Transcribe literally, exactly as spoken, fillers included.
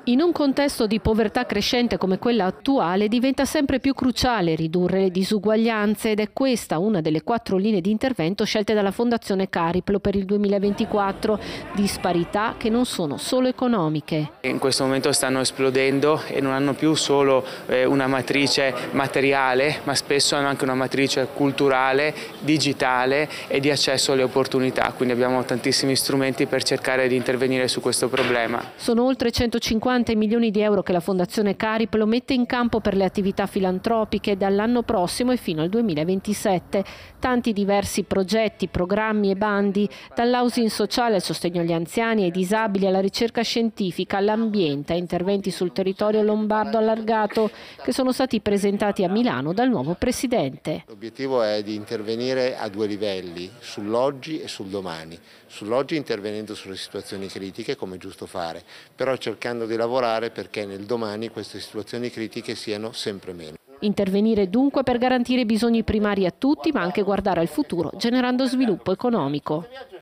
In un contesto di povertà crescente come quella attuale diventa sempre più cruciale ridurre le disuguaglianze ed è questa una delle quattro linee di intervento scelte dalla Fondazione Cariplo per il duemilaventiquattro, disparità che non sono solo economiche. In questo momento stanno esplodendo e non hanno più solo eh, una matrice materiale, ma spesso hanno anche una matrice culturale, digitale e di accesso alle opportunità, quindi abbiamo tantissimi strumenti per cercare di intervenire su questo problema. Sono oltre centocinquanta milioni di euro che la Fondazione Cariplo mette in campo per le attività filantropiche dall'anno prossimo e fino al duemilaventisette. Tanti diversi progetti, programmi e bandi, dall'housing sociale al sostegno agli anziani e ai disabili, alla ricerca scientifica, all'ambiente, a interventi sul territorio lombardo allargato che sono stati presentati a Milano dal nuovo presidente. L'obiettivo è di intervenire a due livelli, sull'oggi e sul domani. Sull'oggi intervenendo sulle situazioni critiche, come è giusto fare, però cercando di lavorare perché nel domani queste situazioni critiche siano sempre meno. Intervenire dunque per garantire i bisogni primari a tutti, ma anche guardare al futuro, generando sviluppo economico.